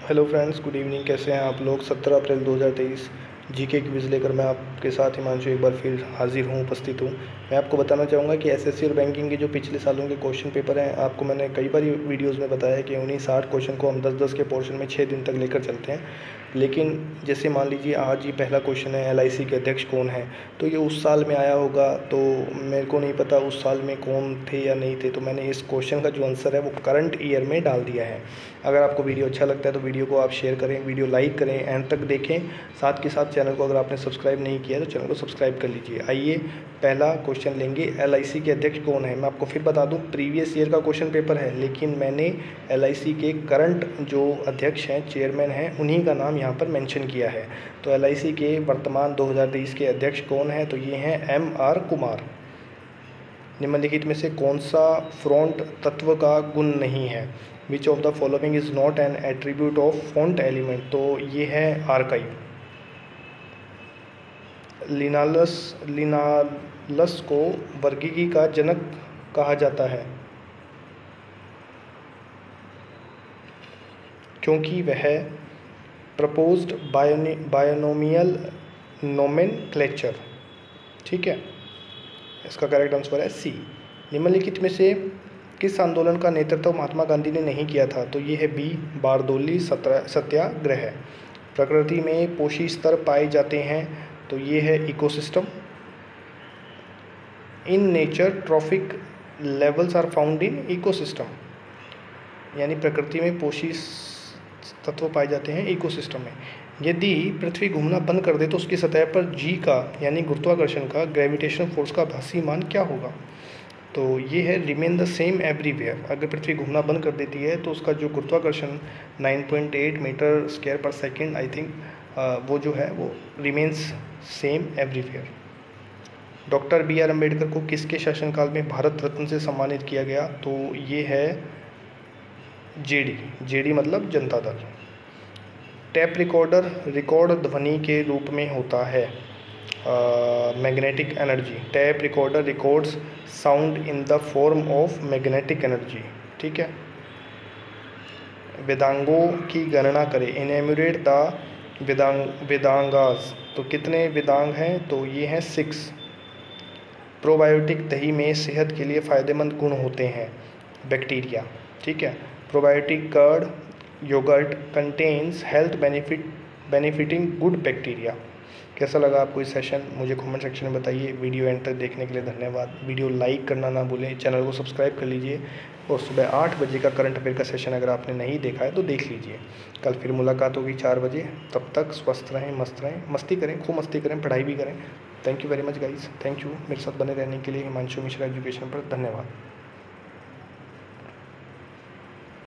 Hello friends, good evening. कैसे हैं आप लोग। 17 अप्रैल 2023 जीके क्विज़ लेकर मैं आपके साथ हिमांशु एक बार फिर हाजिर हूँ, उपस्थित हूँ। मैं आपको बताना चाहूँगा कि एसएससी और बैंकिंग के जो पिछले सालों के क्वेश्चन पेपर हैं, आपको मैंने कई बार वीडियोस में बताया है कि उन्हीं 60 क्वेश्चन को हम 10-10 के पोर्शन में 6 दिन तक लेकर चलते हैं। लेकिन जैसे मान लीजिए आज ये पहला क्वेश्चन है, एलआईसी के अध्यक्ष कौन है, तो ये उस साल में आया होगा, तो मेरे को नहीं पता उस साल में कौन थे या नहीं थे, तो मैंने इस क्वेश्चन का जो आंसर है वो करंट ईयर में डाल दिया है। अगर आपको वीडियो अच्छा लगता है तो वीडियो को आप शेयर करें, वीडियो लाइक करें, एंड तक देखें। साथ के साथ चैनल को अगर आपने सब्सक्राइब नहीं किया तो चैनल को सब्सक्राइब कर लीजिए। आइए पहला क्वेश्चन लेंगे, एलआईसी के अध्यक्ष कौन है। मैं आपको फिर बता दूं, प्रीवियस ईयर का क्वेश्चन पेपर है, लेकिन मैंने एलआईसी के करंट जो अध्यक्ष हैं, चेयरमैन हैं, उन्हीं का नाम यहाँ पर मेंशन किया है। तो एलआईसी के वर्तमान 2023 के अध्यक्ष कौन है, तो ये हैं एम.आर. कुमार। निम्नलिखित में से कौन सा फ्रंट तत्व का गुण नहीं है। Which of the following is not an attribute of font element, तो ये है आर्काइव। लिनालस को वर्गीकी का जनक कहा जाता है क्योंकि वह प्रपोज्ड बायनोमियल नोमेनक्लेचर। ठीक है, इसका करेक्ट आंसर है सी। निम्नलिखित में से किस आंदोलन का नेतृत्व महात्मा गांधी ने नहीं किया था, तो ये है बी, बारदोली सत्याग्रह। प्रकृति में पोषी स्तर पाए जाते हैं, तो ये है ecosystem. In nature trophic levels are found in ecosystem, यानी प्रकृति में पोषी तत्व पाए जाते हैं इकोसिस्टम में। यदि पृथ्वी घूमना बंद कर दे तो उसकी सतह पर जी का यानी गुरुत्वाकर्षण का, ग्रेविटेशनल फोर्स का आभासी मान क्या होगा, तो ये है रिमेन द सेम एवरीवेयर। अगर पृथ्वी घूमना बंद कर देती है तो उसका जो गुरुत्वाकर्षण 9.8 मीटर स्क्वायर पर सेकेंड, आई थिंक वो जो है वो remains same everywhere. Doctor B R. Ambedkar को किसके शासनकाल में भारत रत्न से सम्मानित किया गया, तो ये है जेडी मतलब Janata Dal. Tap recorder record ध्वनि के रूप में होता है magnetic energy. Tape recorder records sound in the form of magnetic energy. ठीक है। वेदांगों की गणना करें, एन्यूमरेट द वेदांगास, तो कितने वेदांग हैं, तो ये हैं 6। प्रोबायोटिक दही में सेहत के लिए फ़ायदेमंद गुण होते हैं, बैक्टीरिया। ठीक है। Probiotic curd yoghurt contains health benefiting good bacteria. कैसा लगा आपको इस सेशन, मुझे कमेंट सेक्शन में बताइए। वीडियो एंड तक देखने के लिए धन्यवाद। वीडियो लाइक करना ना भूलें, चैनल को सब्सक्राइब कर लीजिए, और सुबह 8 बजे का करंट अफेयर का सेशन अगर आपने नहीं देखा है तो देख लीजिए। कल फिर मुलाकात होगी 4 बजे। तब तक स्वस्थ रहें, मस्त रहें, मस्ती करें, खूब मस्ती करें, पढ़ाई भी करें। Thank you very much guys, thank you मेरे साथ बने रहने के लिए। हिमांशु मिश्रा एजुकेशन पर धन्यवाद।